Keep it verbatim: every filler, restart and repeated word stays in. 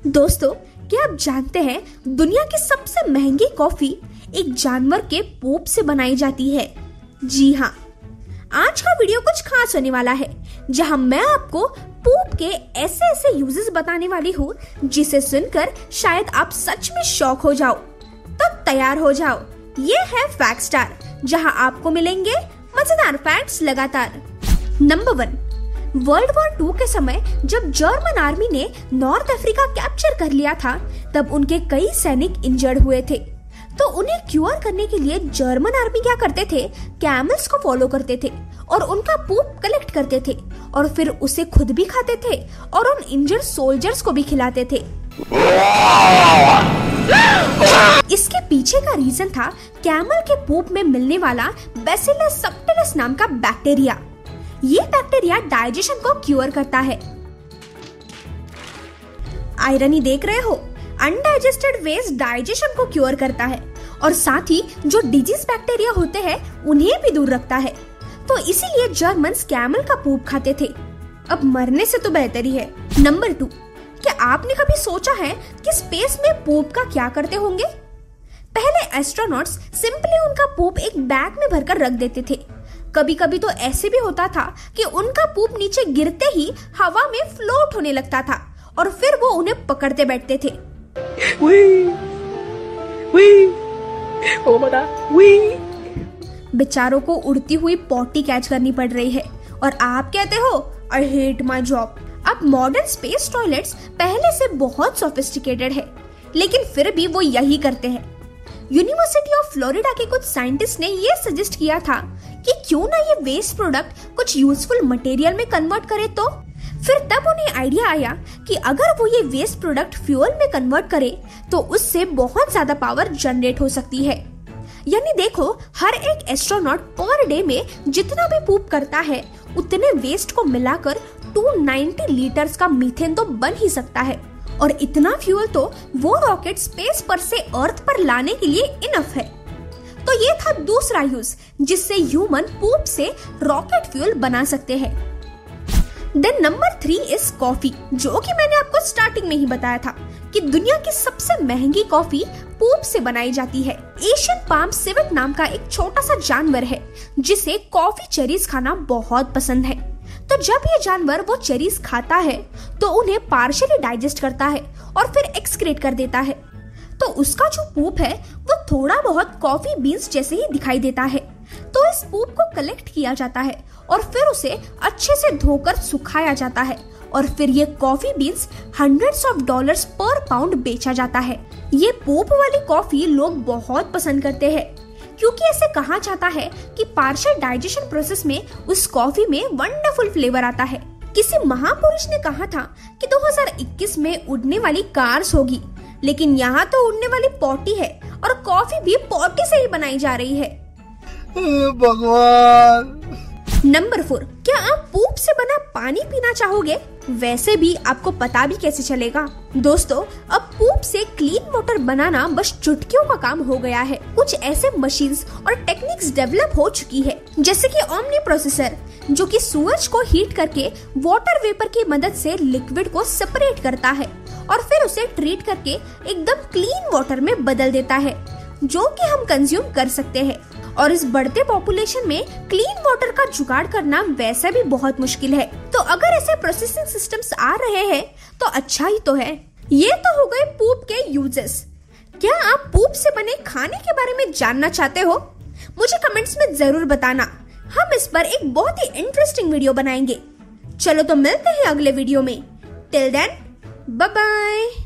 दोस्तों, क्या आप जानते हैं दुनिया की सबसे महंगी कॉफी एक जानवर के पोप से बनाई जाती है? जी हाँ, आज का वीडियो कुछ खास होने वाला है, जहां मैं आपको पोप के ऐसे ऐसे यूजेस बताने वाली हूँ जिसे सुनकर शायद आप सच में शॉक हो जाओ। तो तैयार हो जाओ, ये है फैक्ट स्टार, जहां आपको मिलेंगे मजेदार फैक्ट्स लगातार। Number one, world war two के समय जब जर्मन आर्मी ने नॉर्थ अफ्रीका कैप्चर कर लिया था, तब उनके कई सैनिक इंजर्ड हुए थे। तो उन्हें क्योर करने के लिए जर्मन आर्मी क्या करते थे, कैमल्स को फॉलो करते थे और उनका पूप कलेक्ट करते थे और फिर उसे खुद भी खाते थे और उन इंजर्ड सोल्जर्स को भी खिलाते थे। इसके पीछे का रीजन था कैमल के पूप में मिलने वाला बैसिलस सबटिलिस नाम का बैक्टीरिया। ये बैक्टीरिया डाइजेशन को क्योर करता है। आयरनी देख रहे हो, अनडाइजेस्टेड वेस्ट डाइजेशन को क्योर करता है और साथ ही जो डिजीज बैक्टीरिया होते हैं उन्हें भी दूर रखता है। तो इसीलिए जर्मन्स कैमल का पूप खाते थे। अब मरने से तो बेहतर ही है। नंबर टू, क्या आपने कभी सोचा है कि स्पेस में पूप का क्या करते होंगे? पहले एस्ट्रोनॉट्स सिंपली उनका पूप एक बैग में भरकर रख देते थे। कभी कभी तो ऐसे भी होता था कि उनका पूप नीचे गिरते ही हवा में फ्लोट होने लगता था और फिर वो उन्हें पकड़ते बैठते थे। वी, वी, ओ बड़ा, वी। बेचारों को उड़ती हुई पॉटी कैच करनी पड़ रही है और आप कहते हो आई हेट माई जॉब। अब मॉडर्न स्पेस टॉयलेट्स पहले से बहुत सोफिस्टिकेटेड है, लेकिन फिर भी वो यही करते हैं। यूनिवर्सिटी ऑफ फ्लोरिडा के कुछ साइंटिस्ट ने ये सजेस्ट किया था कि क्यों ना ये वेस्ट प्रोडक्ट कुछ यूजफुल मटेरियल में कन्वर्ट करे। तो फिर तब उन्हें आइडिया आया कि अगर वो ये वेस्ट प्रोडक्ट फ्यूल में कन्वर्ट करे तो उससे बहुत ज्यादा पावर जनरेट हो सकती है। यानी देखो, हर एक एस्ट्रोनॉट पर डे में जितना भी पूप करता है उतने वेस्ट को मिलाकर दो सौ नब्बे लीटर्स का मीथेन तो बन ही सकता है। और इतना फ्यूल तो वो रॉकेट स्पेस पर से अर्थ पर लाने के लिए इनफ है। तो ये था दूसरा यूज जिससे ह्यूमन पूप से रॉकेट फ्यूल बना सकते हैं। Then number three is coffee, जो कि मैंने आपको स्टार्टिंग में ही बताया था कि दुनिया की सबसे महंगी कॉफी पूप से बनाई जाती है। एशियन पाम सिवेट नाम का एक छोटा सा जानवर है जिसे कॉफी चेरीज खाना बहुत पसंद है। तो जब ये जानवर वो चेरीज खाता है तो उन्हें पार्शियली डाइजेस्ट करता है और फिर एक्सक्रीट कर देता है। तो उसका जो पूप है वो थोड़ा बहुत कॉफी बीन्स जैसे ही दिखाई देता है। तो इस पूप को कलेक्ट किया जाता है और फिर उसे अच्छे से धोकर सुखाया जाता है और फिर ये coffee beans hundreds of dollars per pound बेचा जाता है। ये पूप वाली कॉफी लोग बहुत पसंद करते हैं क्योंकि ऐसे कहा जाता है कि पार्शियल डाइजेशन प्रोसेस में उस कॉफी में वंडरफुल फ्लेवर आता है। किसी महापुरुष ने कहा था कि दो हज़ार इक्कीस में उड़ने वाली कार्स होगी, लेकिन यहाँ तो उड़ने वाली पॉटी है और कॉफी भी पॉटी से ही बनाई जा रही है। भगवान। नंबर फोर, क्या आप पूप से बना पानी पीना चाहोगे? वैसे भी आपको पता भी कैसे चलेगा? दोस्तों, अब पूप से क्लीन वाटर बनाना बस चुटकियों का काम हो गया है। कुछ ऐसे मशीन्स और टेक्निक्स डेवलप हो चुकी है, जैसे कि ओमनी प्रोसेसर, जो कि सूरज को हीट करके वाटर वेपर की मदद से लिक्विड को सेपरेट करता है और फिर उसे ट्रीट करके एकदम क्लीन वाटर में बदल देता है, जो कि हम कंज्यूम कर सकते हैं। और इस बढ़ते पॉपुलेशन में क्लीन वाटर का जुगाड़ करना वैसे भी बहुत मुश्किल है। तो अगर ऐसे प्रोसेसिंग सिस्टम्स आ रहे हैं तो अच्छा ही तो है। ये तो हो गए पूप के यूजेस। क्या आप पूप से बने खाने के बारे में जानना चाहते हो? मुझे कमेंट्स में जरूर बताना। हम इस पर एक बहुत ही इंटरेस्टिंग वीडियो बनाएंगे। चलो तो मिलते हैं अगले वीडियो में। Till then, bye bye.